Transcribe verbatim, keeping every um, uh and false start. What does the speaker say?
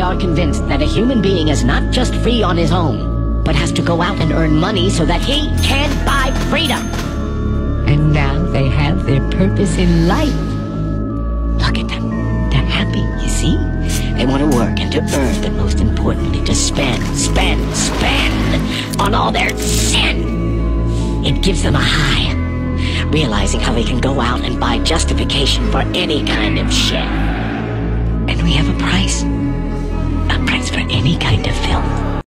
are convinced that a human being is not just free on his own, but has to go out and earn money so that he can buy freedom. And now they have their purpose in life. Look at them. They're happy, you see? They want to work and to earn, but most importantly, to spend, spend, spend on all their sin. It gives them a high, realizing how they can go out and buy justification for any kind of shit. And we have a price. A price for any kind of filth.